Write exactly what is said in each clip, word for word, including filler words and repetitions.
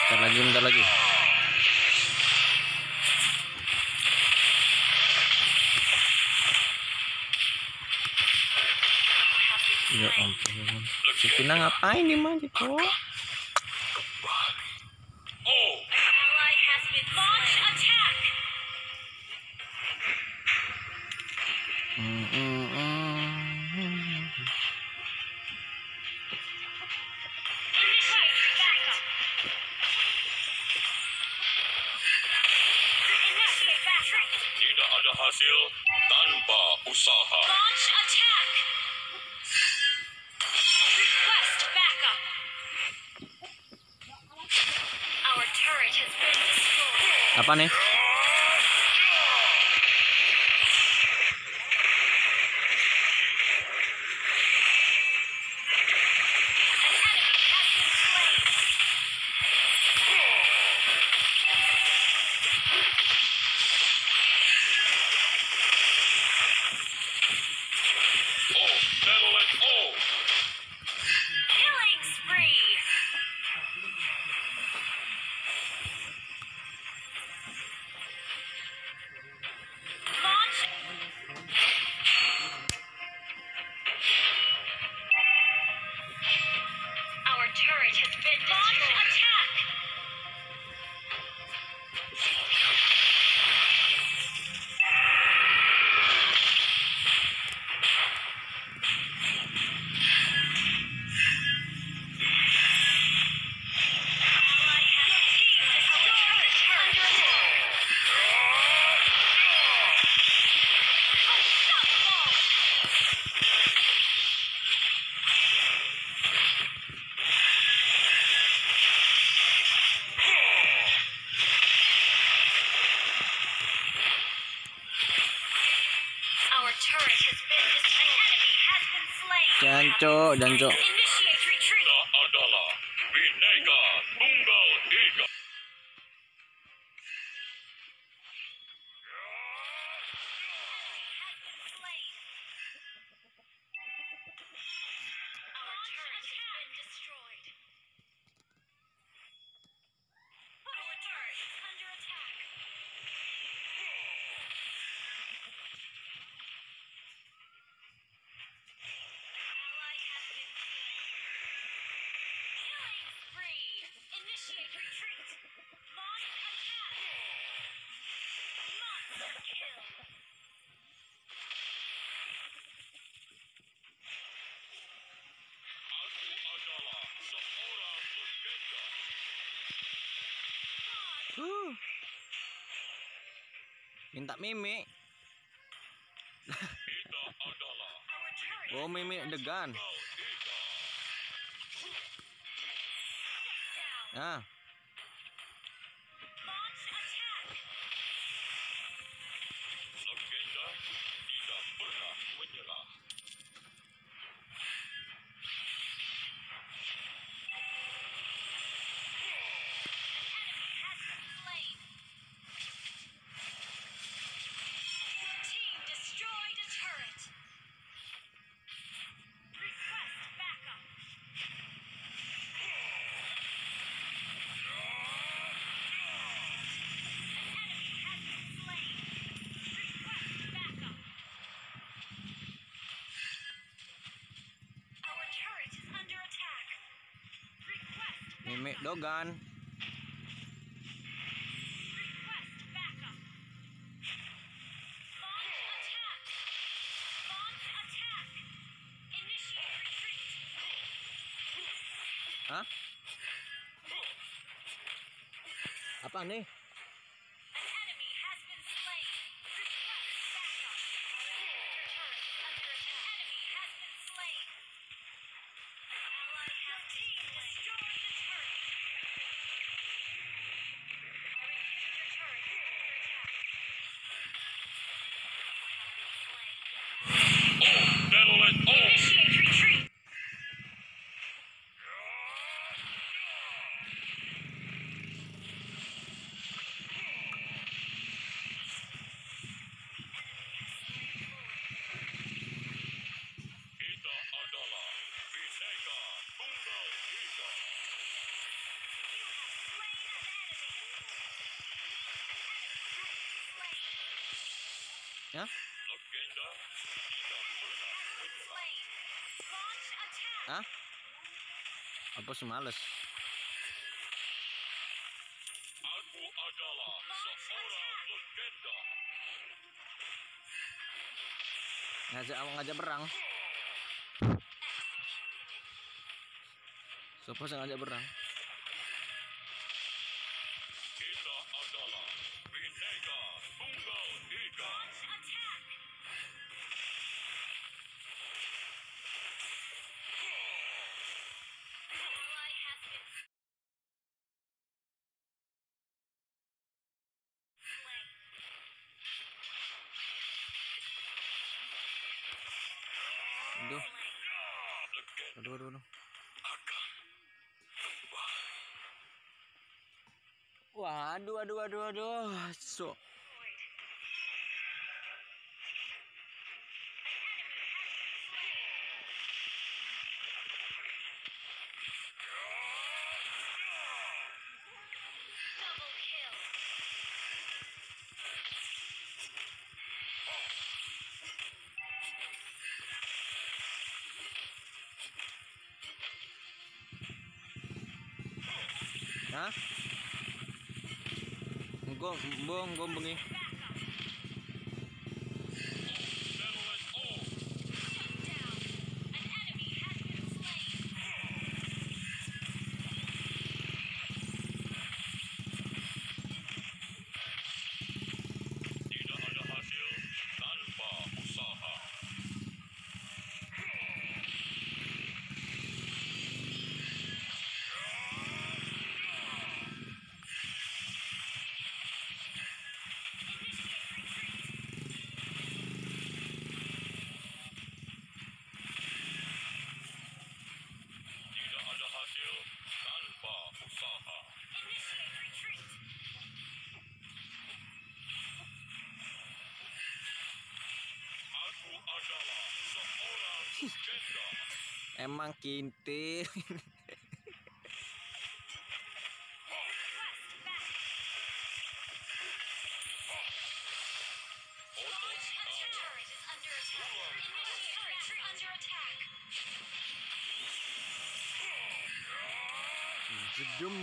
Bentar lagi, bentar lagi. Ya ampun. Si Tina ngapain di mana kok? Hmm, hmm, hmm. Tidak ada hasil tanpa usaha. Launch attack. Request backup. Our turret has been destroyed. Apa nih? Killing spree. Launch. Our turret has been destroyed. Launch attack. Our turret has been destroyed. An enemy has been slain. Janco, janco. Initiate retreat. Kita adalah Bineka Tunggal Ika. Has been slain. Our turret has been destroyed. Our turret is under attack. Ally has been slain. Killing spree. Initiate retreat. Launch attack. Monster kill. Aku adalah seorang legenda. Uh. Minta mimi. Kita adalah Our turret Oh, mimi degan. Tunggal Ika. Ah, launch attack. Legenda tidak pernah menyerah. Enemy has been slain. Your team destroyed a turret. Request backup. An enemy has been slain. Request backup. Our turret is under attack. Request mimi backup. dogan. Request backup. Launch attack. Launch attack. Initiate retreat. Hah? Apa nih? An enemy has been slain. Request backup. Your turret is under attack. An enemy has been slain. An ally has team destroyed a turret. Our inhibitor turret is under attack. You have been slain. Oh, Netherlands, oh! Initiate retreat. Ya? Legenda tidak pernah menyerah. Slain. Launch attack. Hah? Apa sih males? Aku adalah seorang legenda. Ngajak ngajak berang. Siapa sih ngajak berang? Kita adalah Bhinneka Tunggal Ika. Launch attack. Ally has been slain. Aduh, Legenda aduh, aduh, aduh. akan kembali. Wah, aduh, aduh, aduh, aduh. So, Double kill. hah? Gong, bong, gong bengi. Backup. Settle it all. Shut down. An enemy has been slain. Tidak ada hasil tanpa usaha. Initiate retreat. Tidak ada hasil tanpa usaha. Initiate retreat. Aku adalah seorang legenda. Emang kintil. Request backup. Launch attack. Turret is under attack. Initiate retreat. Under attack. Jedum.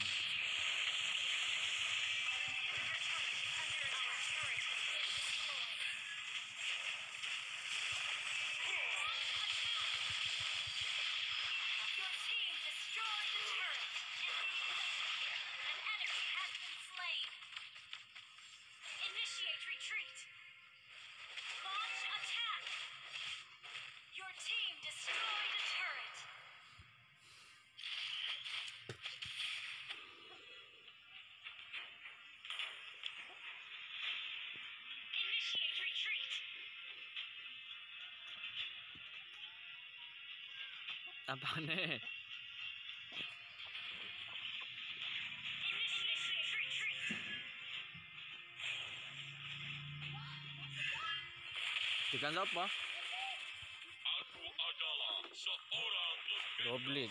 Your team destroyed the turret. An enemy has been slain. Initiate retreat. Launch attack. Your team destroyed a turret. Initiate retreat. Apa nih? Initiate retreat. Ikan apa? Aku adalah seorang legenda. Goblik.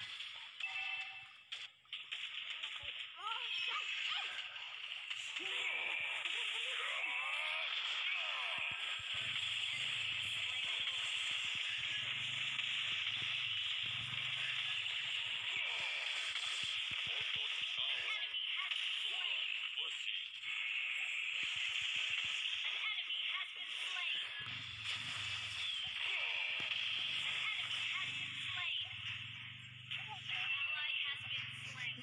Otot kawat. Tulang besi. An enemy has been slain. An enemy has been slain. An ally has been slain.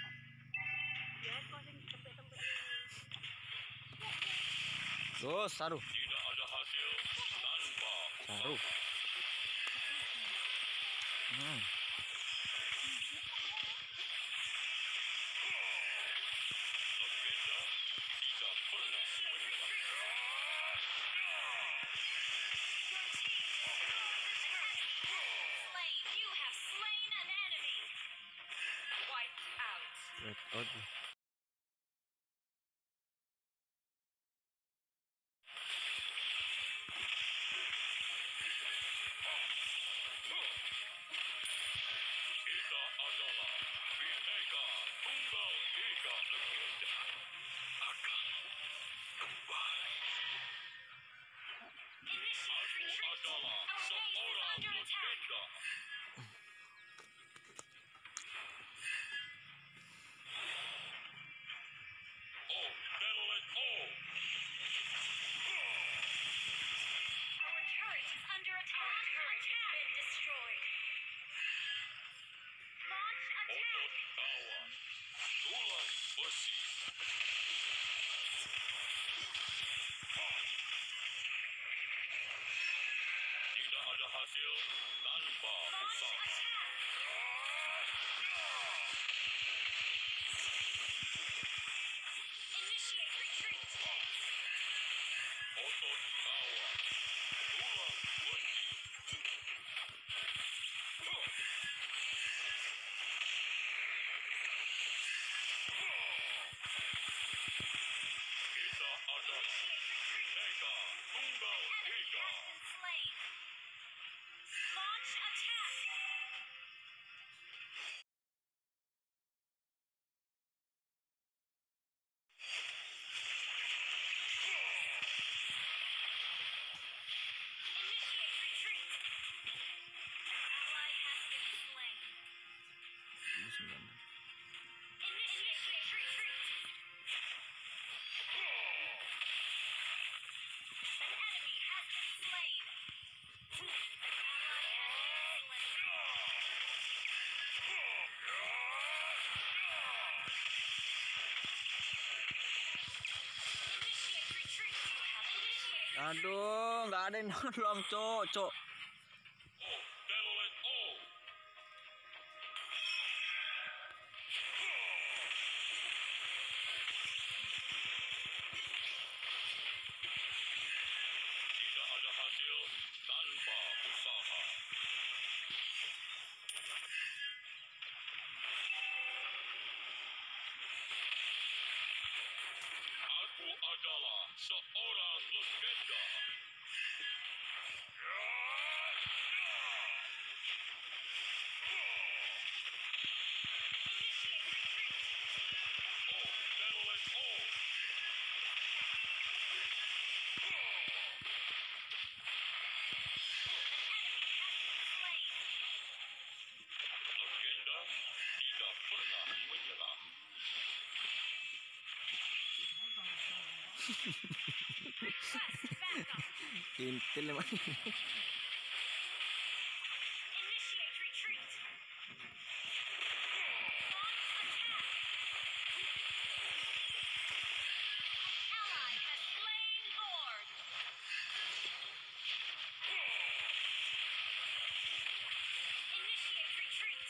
Tuh, saru. Tidak ada hasil tanpa Saru. usaha. Hmm. Legenda tidak pernah menyerah. Your team destroyed the turret. Slain. You have slain an enemy. Wiped out. Wait, oh. Kita adalah Bhinneka Tunggal Ika. Legenda akan kembali. besi. Tidak ada hasil tanpa Launch usaha. attack. Initiate retreat. Otot kawa. Tulang kunci. Kita adalah Mega Tunggal Enemy Tiga. has been slain. Launch attack. Initiate retreat. An ally has been slain. Initiate retreat. An enemy has been slain. An ally has been slain. Initiate retreat. You have initiated. Aduh, nggak ada yang nolong, cok, cok. Oh, Delolet O. Tidak ada hasil tanpa usaha. Aku adalah seorang legenda. Initiate retreat. Oh, Delolet O. An enemy has been slain. Legenda tidak pernah menyerah. Request backup. Kintil emang. Initiate retreat. Launch attack. An ally has slain Lord. Initiate retreat.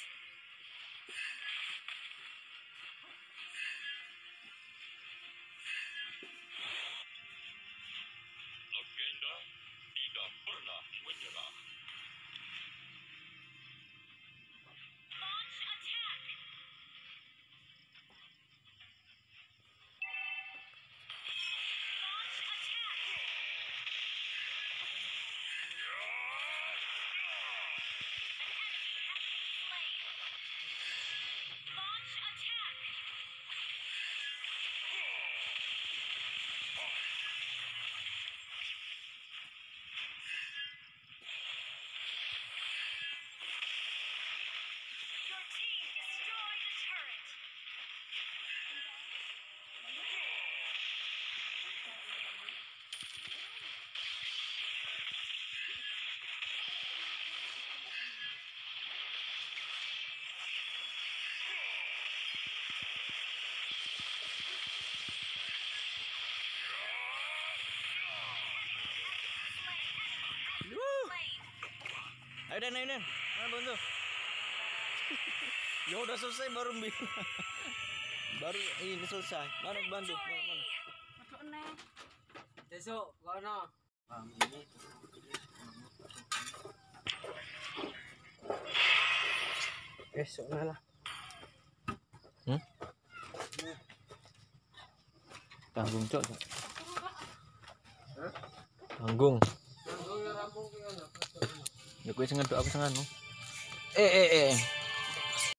Legenda tidak pernah menyerah. Launch attack. Launch attack. An enemy has been slain. Launch attack. Your team destroyed a turret. Enemy Wuh. slain. Ayo Den, ayo Den. Mana bantu? Ya udah selesai baru bilang. Baru ini selesai. Mana bantu? Mana, mana? Besok, kono. Besok lah. Hmm? Tanggung cok. Cok. Tanggung. Nanggung ya rampung ki ono. Ya kowe sing ngedok aku sing anu. Eh eh eh.